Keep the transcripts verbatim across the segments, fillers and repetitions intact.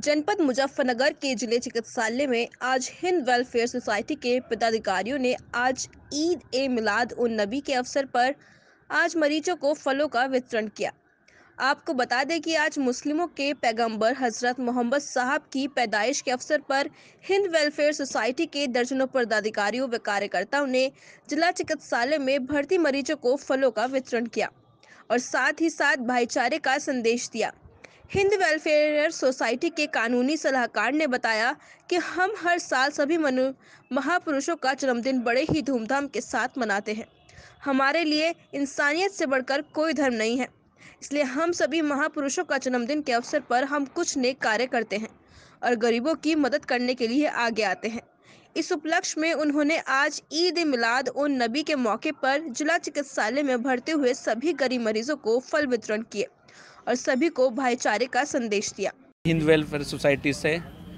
जनपद मुजफ्फरनगर के जिले चिकित्सालय में आज हिंद वेलफेयर सोसाइटी के पदाधिकारियों ने आज ईद ए मिलाद उन नबी के अवसर पर आज मरीजों को फलों का वितरण किया। आपको बता दें कि आज मुस्लिमों के पैगंबर हजरत मोहम्मद साहब की पैदाइश के अवसर पर हिंद वेलफेयर सोसाइटी के दर्जनों पदाधिकारियों व कार्यकर्ताओं ने जिला चिकित्सालय में भर्ती मरीजों को फलों का वितरण किया और साथ ही साथ भाईचारे का संदेश दिया। हिंद वेलफेयर सोसाइटी के कानूनी सलाहकार ने बताया कि हम हर साल सभी मनु महापुरुषों का जन्मदिन बड़े ही धूमधाम के साथ मनाते हैं। हमारे लिए इंसानियत से बढ़कर कोई धर्म नहीं है, इसलिए हम सभी महापुरुषों का जन्मदिन के अवसर पर हम कुछ नेक कार्य करते हैं और गरीबों की मदद करने के लिए आगे आते हैं। इस उपलक्ष्य में उन्होंने आज ईद ए मिलाद उन नबी के मौके पर जिला चिकित्सालय में भर्ती हुए सभी गरीब मरीजों को फल वितरण किए और सभी को भाईचारे का संदेश दिया। हिंद वेलफेयर सोसाइटी से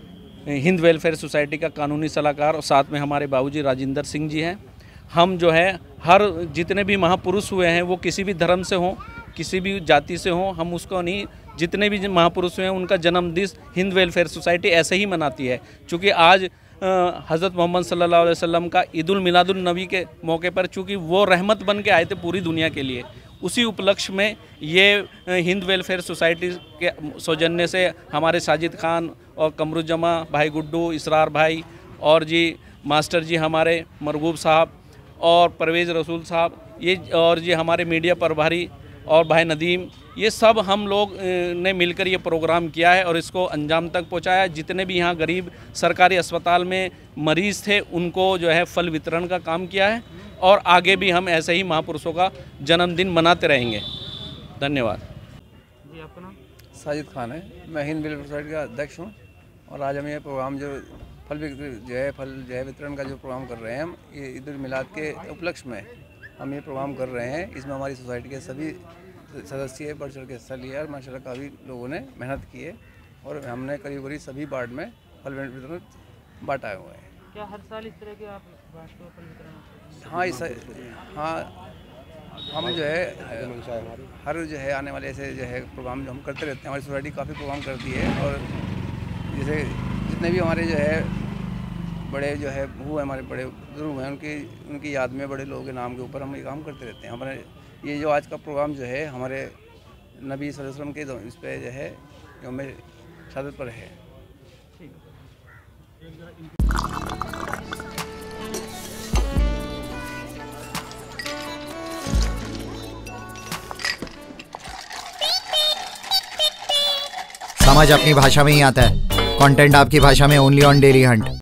हिंद वेलफेयर सोसाइटी का कानूनी सलाहकार और साथ में हमारे बाबूजी राजिंदर सिंह जी हैं। हम जो है हर जितने भी महापुरुष हुए हैं वो किसी भी धर्म से हों, किसी भी जाति से हों, हम उसको नहीं, जितने भी महापुरुष हुए हैं उनका जन्मदिन हिंद वेलफेयर सोसाइटी ऐसे ही मनाती है। चूँकि आज हज़रत मोहम्मद सल्लल्लाहु अलैहि वसल्लम का ईदुल मिलादुन नबी के मौके पर चूँकि वो रहमत बन के आए थे पूरी दुनिया के लिए, उसी उपलक्ष्य में ये हिंद वेलफेयर सोसाइटी के सौजन्य से हमारे साजिद खान और कमरुज्जमा भाई, गुड्डू, इसरार भाई और जी मास्टर जी हमारे मरगूब साहब और परवेज़ रसूल साहब, ये और जी हमारे मीडिया प्रभारी और भाई नदीम, ये सब हम लोग ने मिलकर ये प्रोग्राम किया है और इसको अंजाम तक पहुंचाया। जितने भी यहाँ गरीब सरकारी अस्पताल में मरीज़ थे उनको जो है फल वितरण का काम किया है और आगे भी हम ऐसे ही महापुरुषों का जन्मदिन मनाते रहेंगे। धन्यवाद। जी, आपका नाम? साजिद खान है, मैं हिंद वेलफेयर सोसाइटी का अध्यक्ष हूँ और आज हम ये प्रोग्राम जो फल जो है फल जो है वितरण का जो प्रोग्राम कर रहे हैं, हम ये ईद उल मिलाद के उपलक्ष्य में हम ये प्रोग्राम कर रहे हैं। इसमें हमारी सोसाइटी के सभी सदस्य बढ़ चढ़ के हिस्सा लिया और माशाल्लाह काफ़ी लोगों ने मेहनत की है और हमने करीब करीब सभी वार्ड में फल वितरण बांटा हुआ है। क्या हर साल इस तरह के आप बांटते हो फल वितरण? हाँ, इस हाँ हम जो है हर जो है आने वाले ऐसे जो है प्रोग्राम जो हम करते रहते हैं। हमारी सोसाइटी काफ़ी प्रोग्राम करती है और जैसे जितने भी हमारे जो है बड़े जो है वो हमारे बड़े बुजुर्ग हैं, उनकी उनकी याद में बड़े लोगों के नाम के ऊपर हम ये काम करते रहते हैं। हमारे ये जो आज का प्रोग्राम जो है हमारे नबी सल्लल्लाहु अलैहि वसल्लम के इस पे जो है यौम शहादत पर है। समझ अपनी भाषा में ही आता है, कंटेंट आपकी भाषा में ओनली ऑन डेली हंट।